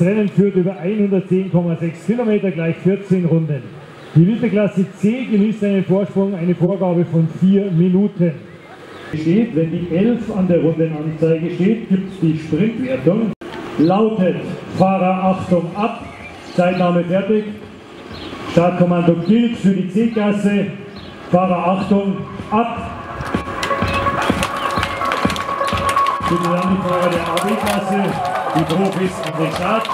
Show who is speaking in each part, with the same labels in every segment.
Speaker 1: Rennen führt über 110,6 Kilometer, gleich 14 Runden. Die Winterklasse C genießt einen Vorsprung, eine Vorgabe von 4 Minuten. Wenn die 11 an der Rundenanzeige steht, gibt es die Sprintwertung. Lautet: Fahrer Achtung ab, Zeitnahme fertig. Startkommando gilt für die C-Klasse. Fahrer Achtung ab. Bitte dann die Fahrer der AB-Klasse, die Profis an den Start.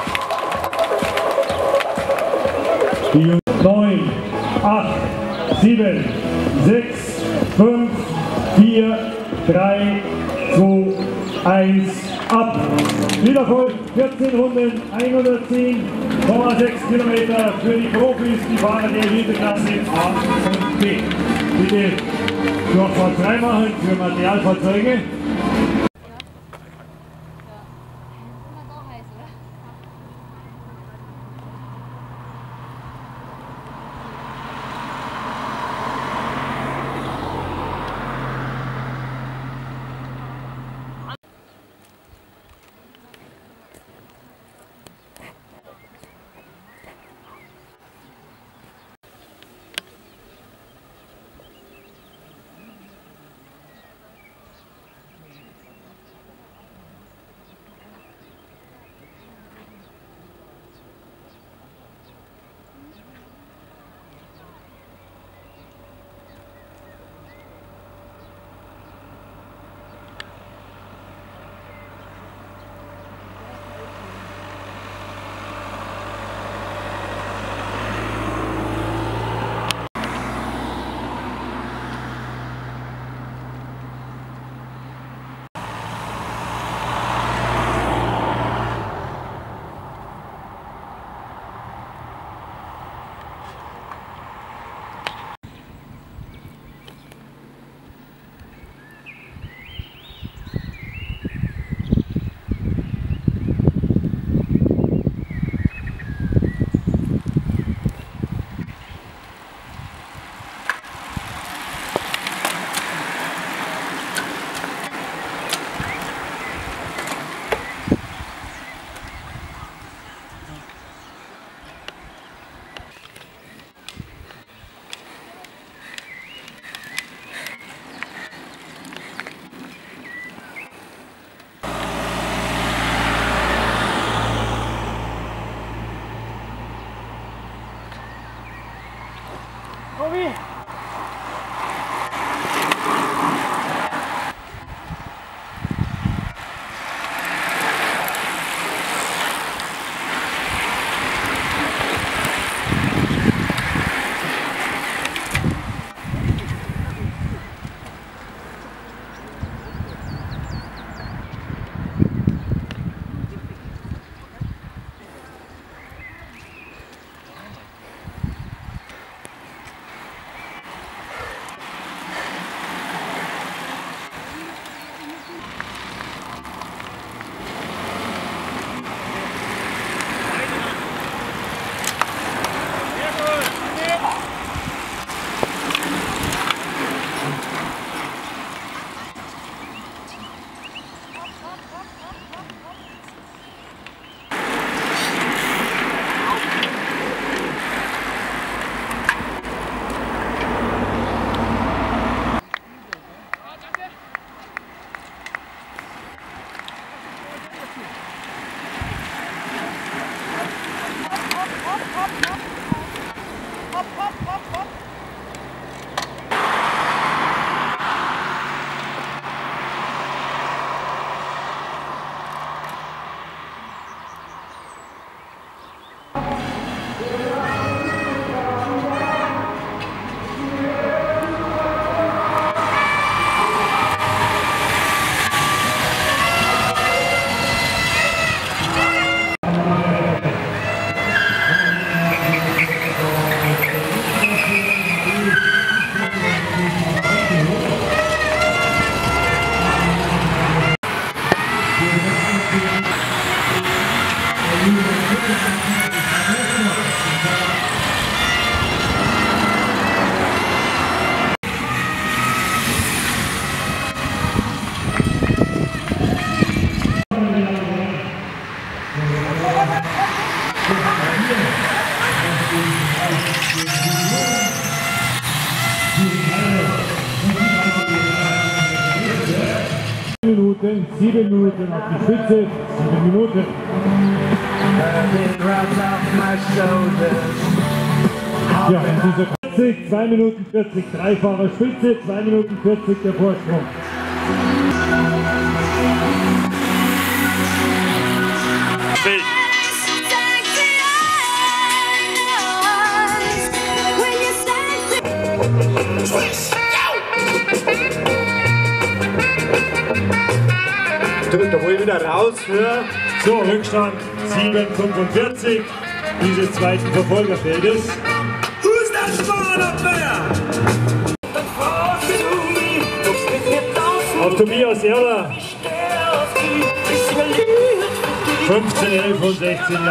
Speaker 1: Die Jungs 9, 8, 7, 6, 5, 4, 3, 2, 1, ab. Wiederholt 14 Runden, 110,6 Kilometer für die Profis, die Fahrer der Winterklasse A und B. Bitte Durchfahrt frei machen für Materialfahrzeuge. 7 Minuten auf die Spitze, 7 Minuten. Ja, in dieser 40, 2 Minuten 40, Dreifahrer Spitze, 2 Minuten 40 der Vorsprung.
Speaker 2: Bild.
Speaker 3: 'Da hol ich wieder raus für.
Speaker 1: So, Rückstand 7,45 dieses zweiten Verfolgerfeldes.
Speaker 2: Who's that smart up there?
Speaker 1: Auf Tobias Erler. 15, 11 und 16 Jahre.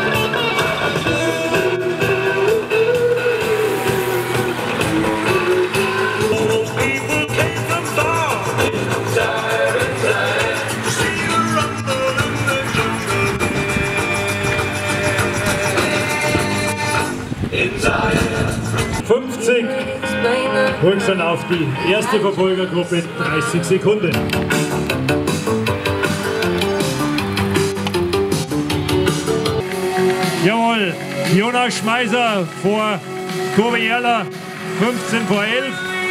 Speaker 1: Rückstand auf die erste Verfolgergruppe, 30 Sekunden. Jawohl, Jonas Schmeiser vor Kurve Erler, 15 vor 11.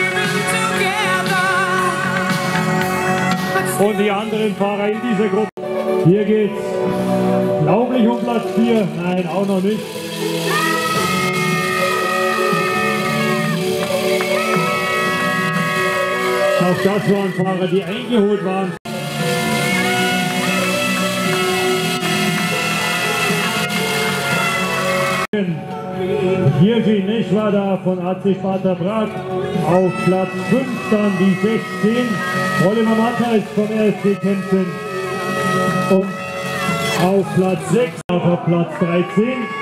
Speaker 1: Und die anderen Fahrer in dieser Gruppe. Hier geht's glaublich um Platz 4, nein, auch noch nicht. Auch das waren Fahrer, die eingeholt waren. Jirgi Neschwada von AC Sparta Prag auf Platz 5, dann die 16. Oliver Matthijs vom RSC Kempten und auf Platz 6, auf Platz 13.